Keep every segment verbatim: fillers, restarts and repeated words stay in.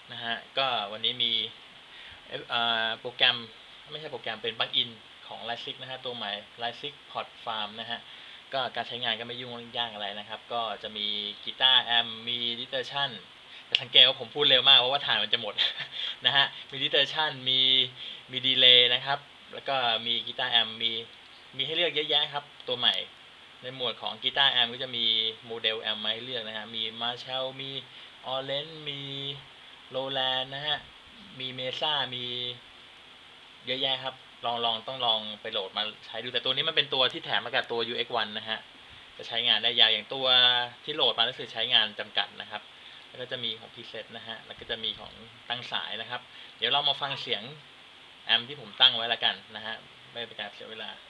นะฮะก็วันนี้มีโปรแกรมไม่ใช่โปรแกรมเป็นปลั๊กอินของ Lightsix นะฮะตัวใหม่ Lightsix Pod Farm นะฮะก็การใช้งานก็ไม่ยุ่งยากอะไรนะครับก็จะมีกีตาร์แอมมี distortion แต่สังเกตว่าผมพูดเร็วมากเพราะว่าถ่านมันจะหมดนะฮะมี distortion มีมีดีเลย์นะครับแล้วก็มีกีตาร์แอมมีมีให้เลือกเยอะแยะครับตัวใหม่ในหมวดของกีตาร์แอมก็จะมีโมเดลแอมมาให้เลือกนะฮะมี Marshall มี Orange มีโรแลนด์นะฮะมีเมซ่ามีเยอะแยะครับลองลองต้องลองไปโหลดมาใช้ดูแต่ตัวนี้มันเป็นตัวที่แถมมากับตัว ยู เอ็กซ์ วัน นะฮะจะใช้งานได้ยาวอย่างตัวที่โหลดมาก็คือใช้งานจำกัดนะครับแล้วก็จะมีของ preset นะฮะแล้วก็จะมีของตั้งสายนะครับเดี๋ยวเรามาฟังเสียงแอมที่ผมตั้งไว้แล้วกันนะฮะไม่เป็นการเสียเวลา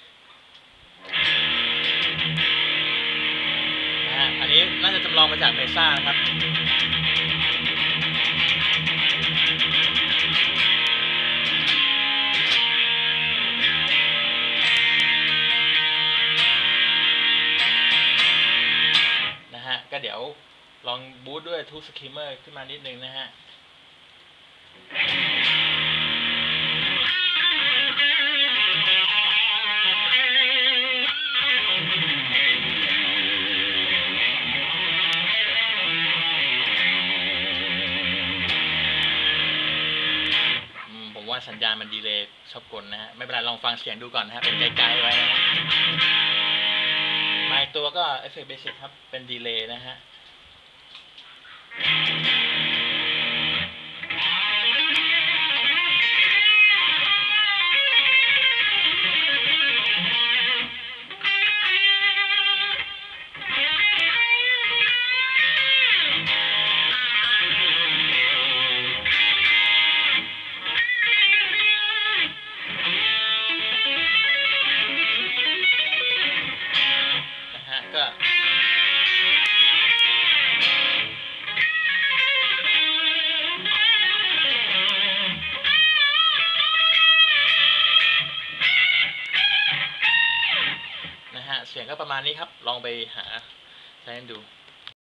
นะฮะอันนี้น่าจะจำลองมาจากเมซ่านะครับนะฮะก็เดี๋ยวลองบูตด้วยทูสครีมเมอร์ขึ้นมานิดนึงนะฮะว่าสัญญาณมันดีเลย์ชอบกลนะฮะไม่เป็นไรลองฟังเสียงดูก่อนนะฮะเป็นไกลๆไว้นะมาอีกตัวก็เอฟเฟกต์เบสิกครับเป็นดีเลย์นะฮะก็นะฮะเสียงก็ประมาณนี้ครับลองไปหาใช้ดู